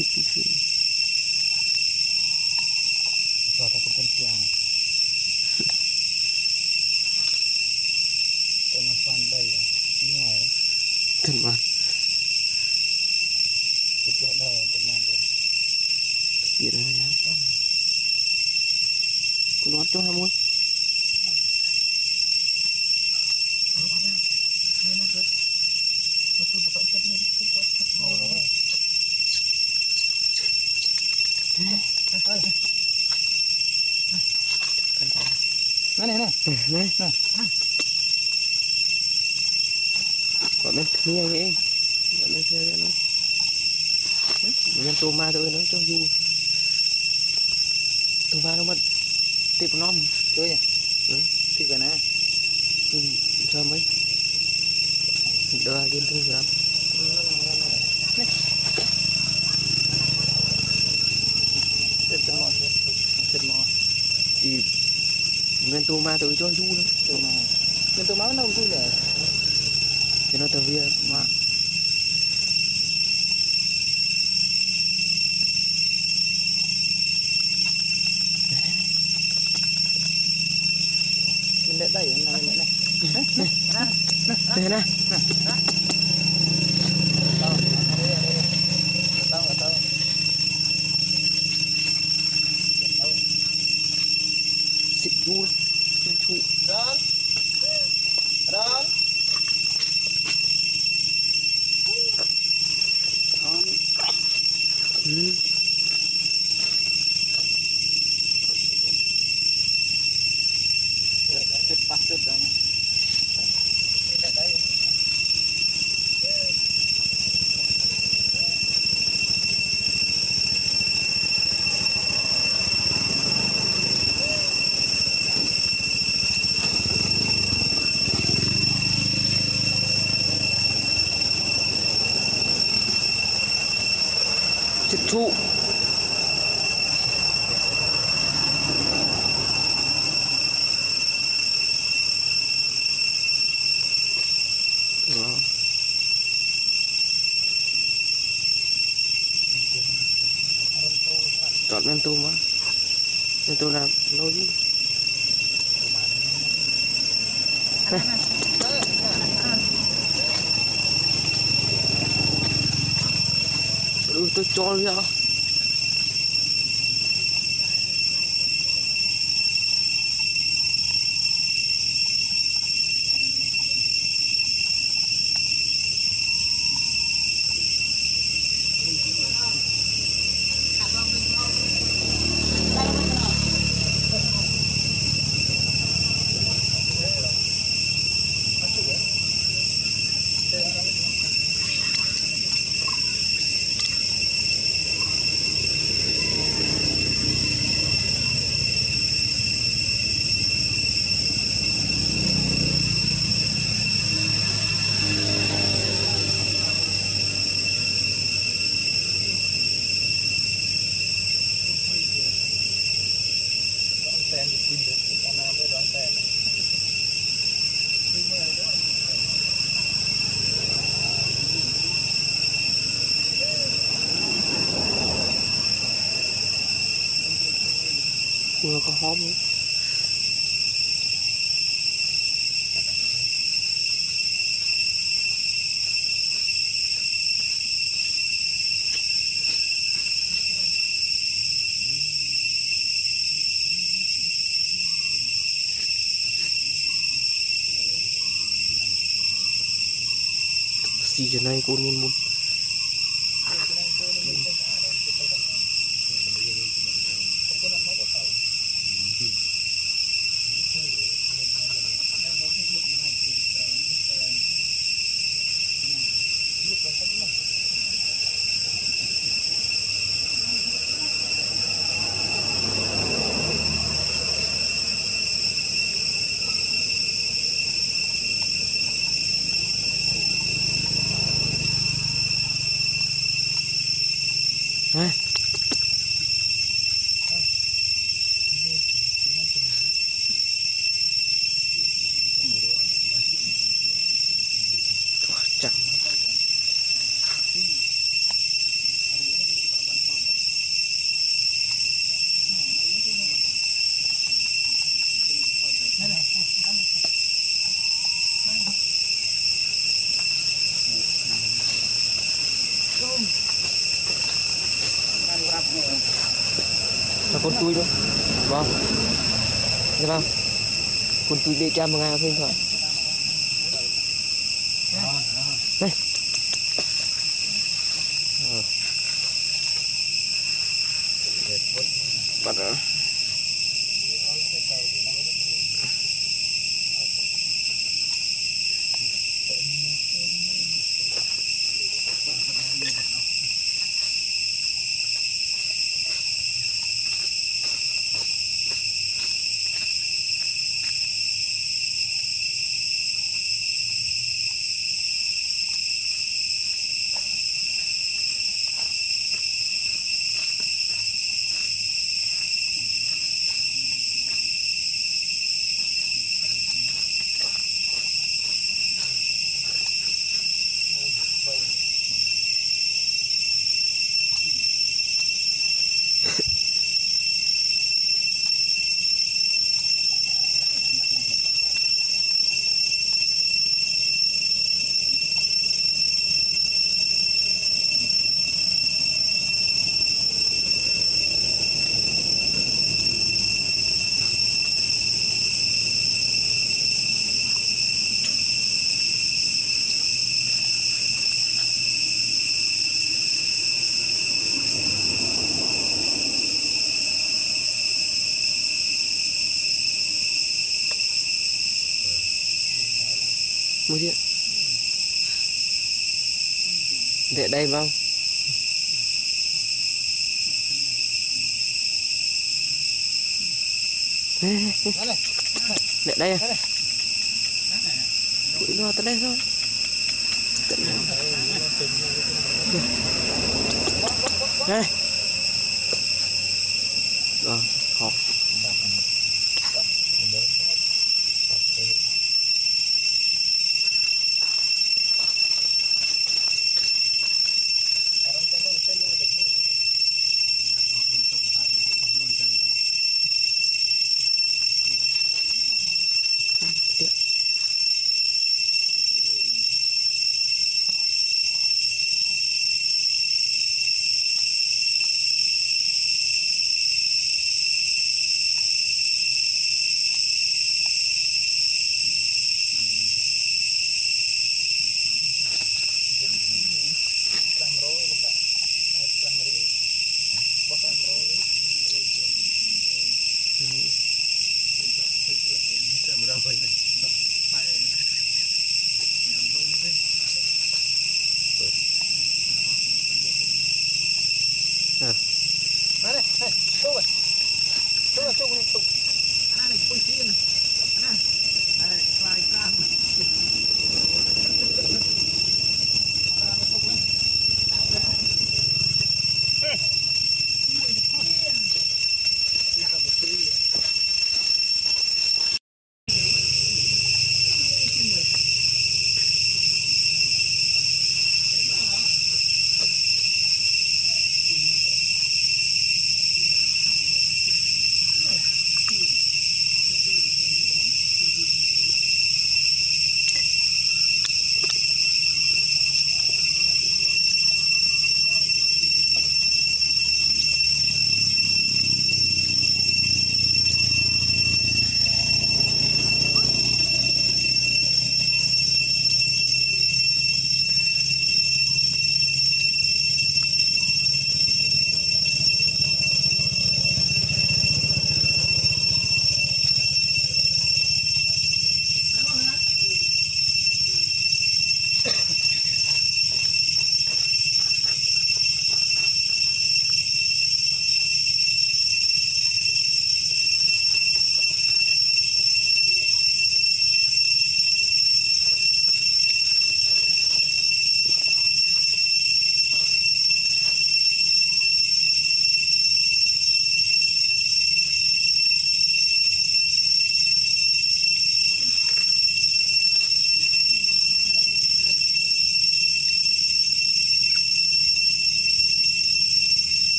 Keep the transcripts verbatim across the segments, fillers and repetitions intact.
cho ta cũng tên chàng tên mà fan đây à như này tên mà cái chuyện đây tên mà được gì đây nhá con nó cho hai môi này này này này này còn bên kia vậy còn bên kia đây nó nhân tô ma thôi nó cho vui tô ma nó mất tiếp nó chơi nhỉ thì cái này sao mấy đưa lên thôi rồi tên mò tên mò thì nguyên tô ma tự cho vui nữa tô ma nguyên tô ma nó vui nè thì nó tao viên mà mình để đây này này này đây nè tao tao tao xịt vui chui run run ừ. Chết bắt chết đây đây chết trụ chọn men tôm á men tôm làm lâu chứ ừ, tôi cho đi ạ tên được pin được con nam mới đoán tên vừa có hóm nữa gì giờ này con muốn muốn này chẳng là con tui nữa vâng dạ vâng con tui để cha một ngày thêm thôi đây bắt rồi mua gì để đây không để đây à quỷ nó tới đây thôi đây rồi hộp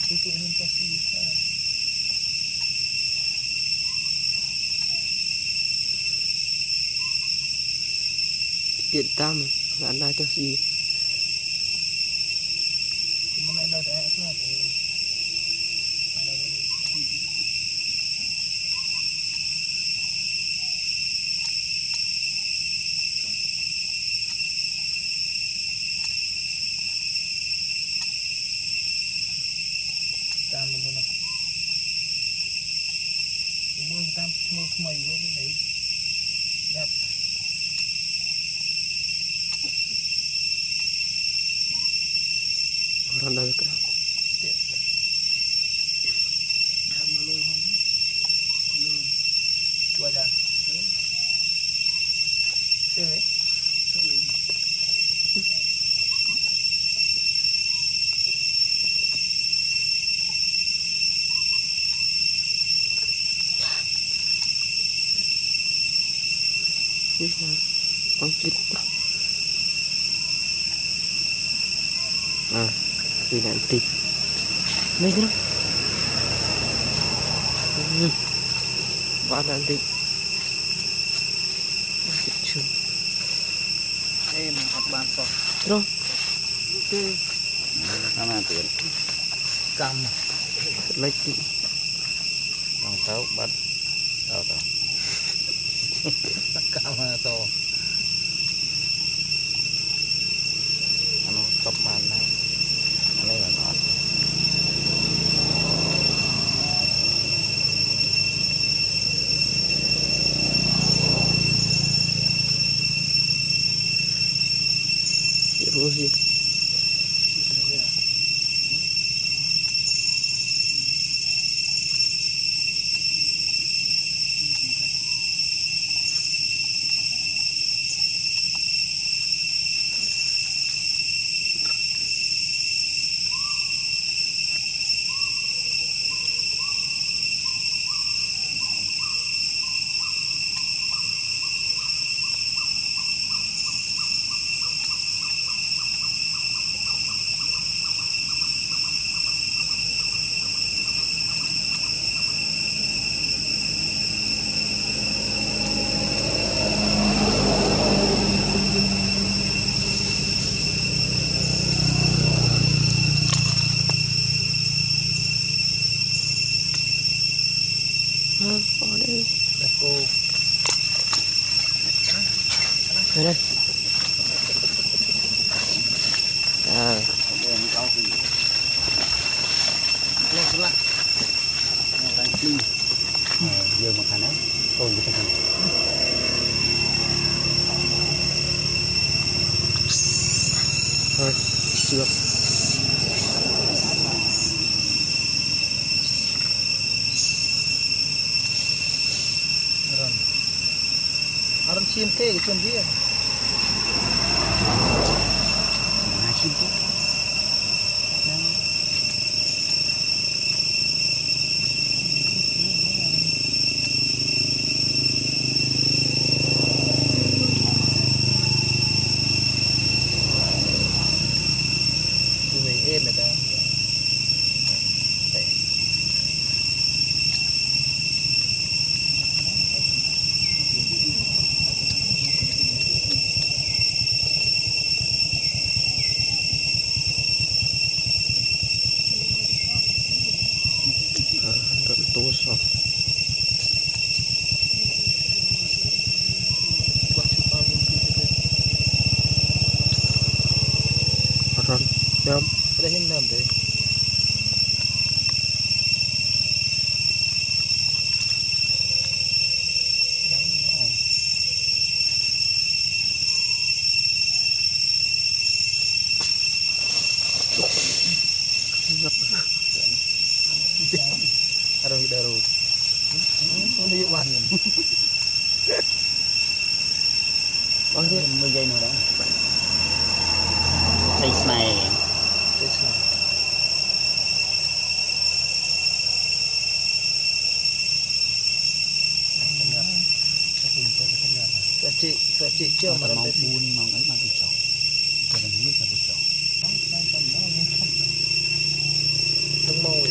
tôi tự nhiên cho xì điện tam mà anh ra cho gì mà này đâu để nó thì tam luôn nào mua tam mua mày luôn cái này đẹp orang dah ke tam lơ không lơ chua ra thế ini bang cip ah ini nanti ini kan hmm ba nanti kecil em học bàn to rồi cái Mana tiền cầm lấy bằng tháo bắt đào tạo cầm to nó cấp bàn này anh ấy là ngọt vậy luôn gì ở đây là cô ở đây à lên xuống lại đang đi giờ một thằng ấy tôi với thằng thôi chưa Aron Aron chim kê cái chân kia hai chim tốt tụi mình êm rồi ta tunggu so Ron nhom ada hin nam deh Aron kita ru ini yuk ban bao nhiêu mười giây nữa đó face này This one. Sợ chị, sợ chị chưa mà làm cái buồn mong ấy mà bị chọn cho nên biết mà bị chọn đừng mong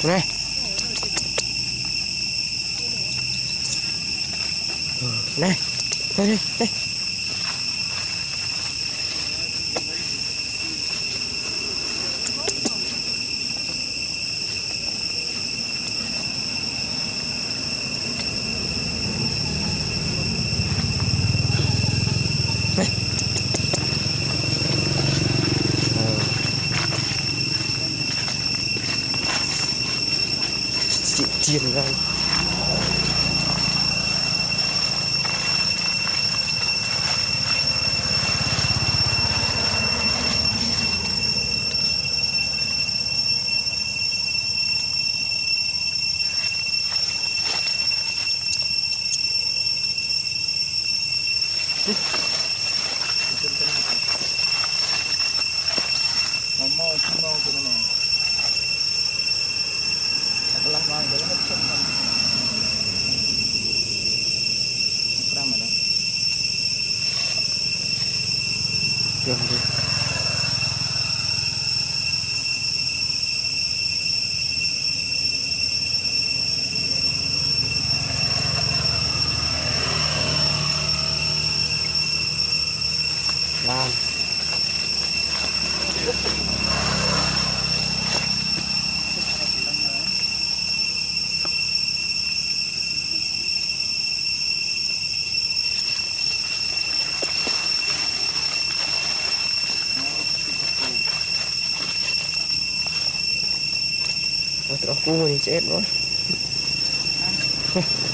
này này đây đây đây chị chiên ra mau mau mau ke mana? Adalah mau ke mana? Berapa mana? được rồi làm terus aku mau dicet, bro.